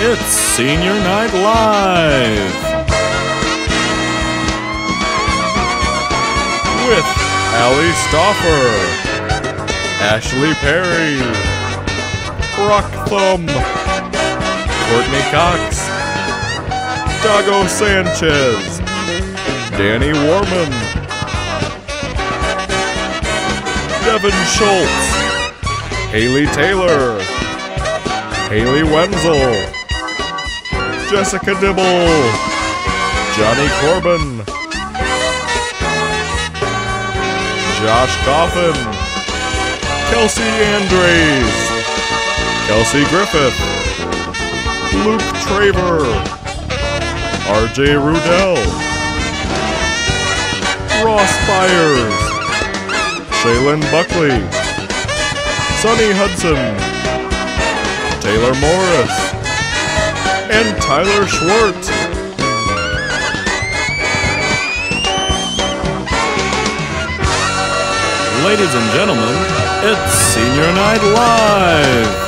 It's Senior Night Live! With Ali Stauffer, Ashley Perry, Rock Thumb, Courtney Cox, Dago Sanchez, Danny Warman, Devin Schultz, Haley Taylor, Haley Wenzel, Jessica Dibble, Johnny Corbin, Josh Coffin, Kelsey Andres, Kelsey Griffith, Luke Traver, RJ Rudell, Ross Byers, Shaylin Buckley, Sonny Hudson, Taylor Morris, and Tyler Schwartz. Ladies and gentlemen, it's Senior Night Live!